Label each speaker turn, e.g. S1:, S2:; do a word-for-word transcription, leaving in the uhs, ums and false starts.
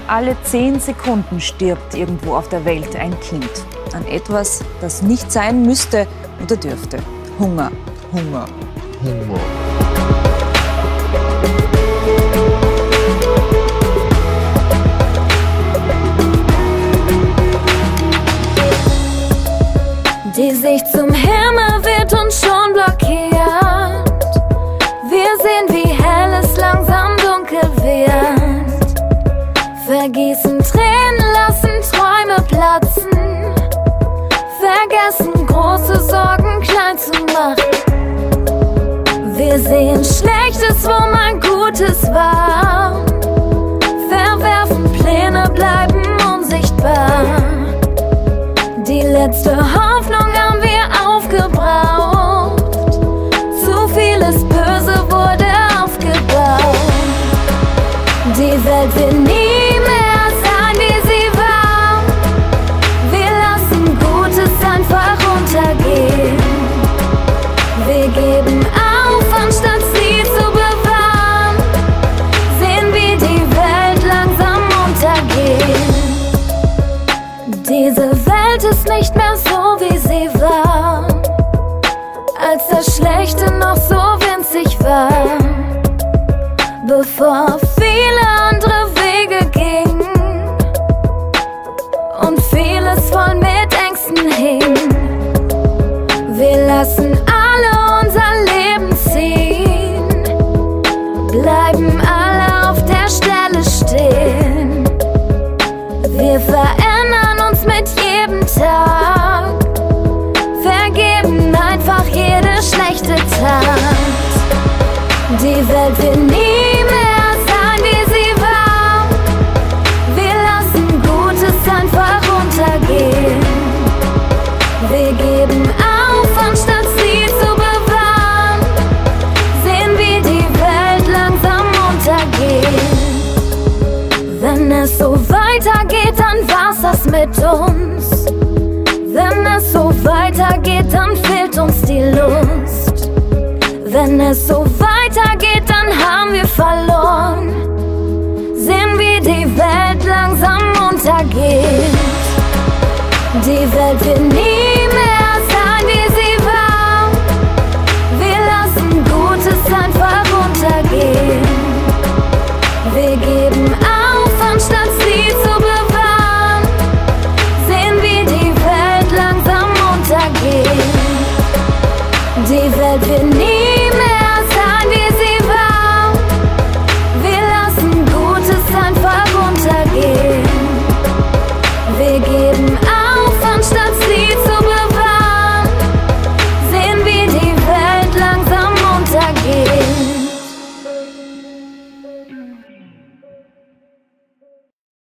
S1: Alle zehn Sekunden stirbt irgendwo auf der Welt ein Kind an etwas, das nicht sein müsste oder dürfte. Hunger, Hunger, Hunger.
S2: Die Sicht zum Himmel wird uns schon blockiert. Wir sehen, wie hell es langsam dunkel wird. Vergießen Tränen, lassen Träume platzen. Vergessen große Sorgen klein zu machen. Wir sehen Schlechtes, wo mal Gutes war. Verwerfen Pläne, bleiben unsichtbar. Die letzte Hoffnung haben wir aufgebraucht. Zu vieles Böse wurde aufgebaut. Die Welt will nie mehr sein, wie sie war. Wir lassen Gutes einfach untergehen. Wir geben auf, anstatt sie zu bewahren. Sehen, wie die Welt langsam untergeht. Diese Welt ist nicht mehr so, wie sie war, als das Schlechte noch so winzig war. Bevor viele andere Wege gingen und vieles voll mit Ängsten hing. Wir lassen alle unser Leben ziehen, bleiben alle auf der Stelle stehen. Wir verändern uns mit jedem Tag, vergeben einfach jede schlechte Tat. Die Welt will nie mehr sein, wie sie war. Wir lassen Gutes einfach untergehen. Wir geben auf, anstatt sie zu bewahren. Sehen, wie die Welt langsam untergeht. Wenn es so weitergeht, dann war's das mit uns. Wenn es so weitergeht, dann fehlt uns die Lust. Wenn es so weitergeht,